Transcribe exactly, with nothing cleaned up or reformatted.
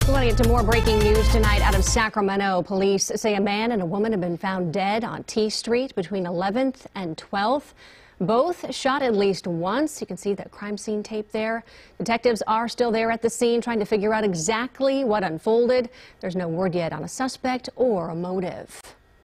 We want to get to more breaking news tonight out of Sacramento. Police say a man and a woman have been found dead on T Street between eleventh and twelfth. Both shot at least once. You can see that crime scene tape there. Detectives are still there at the scene trying to figure out exactly what unfolded. There's no word yet on a suspect or a motive.